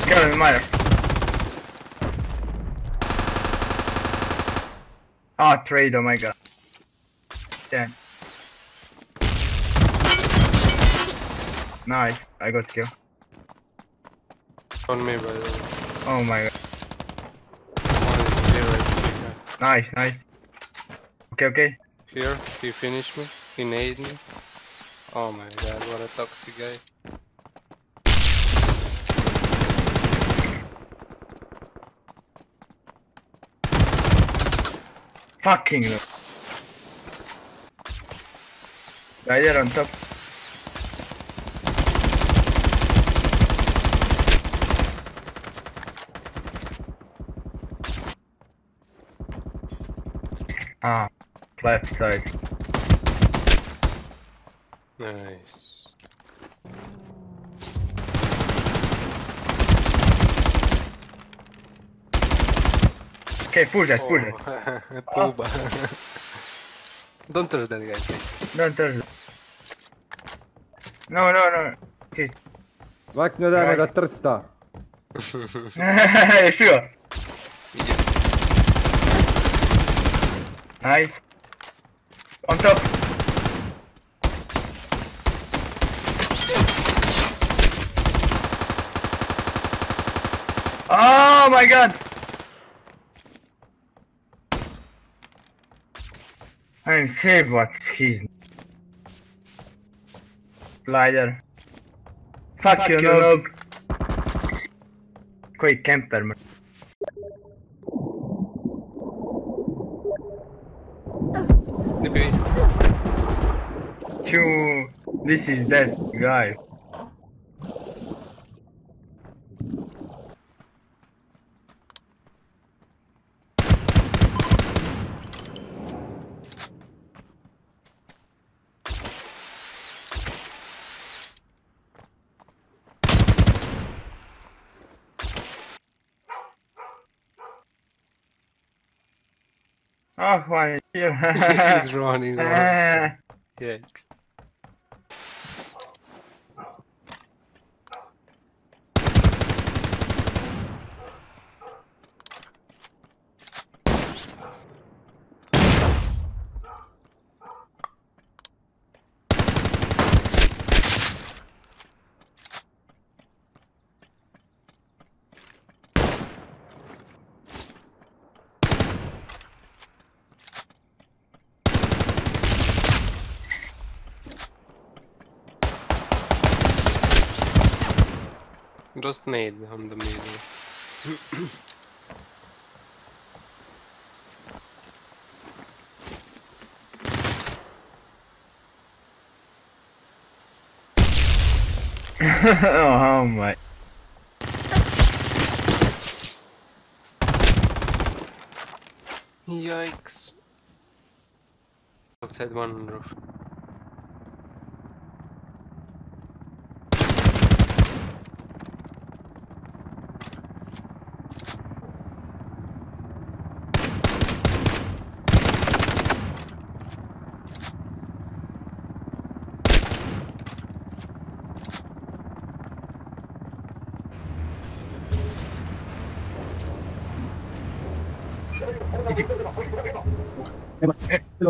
Kill him, miner. Ah, trade, oh my god. Yeah. Nice, I got kill. On me, by the way. Oh my god. One is here, right? Nice, nice. Okay, okay. Here, he finished me. He naded me. Oh my god, what a toxic guy. Fucking no. Rider on top. Ah, left side. Nice. Okay, push it, push it. Puba. Don't touch that guy, please. Don't touch it. No, no, no. Okay. Max ne daj me ga trcta. Sure. Nice. On top. Oh my god. I'm safe, but he's glider. Fuck you, noob. Quick camper, man. This is that guy. Oh, why? He's running on. Yeah. Just nade on the middle. Oh my. Yikes. Outside one on roof. GG.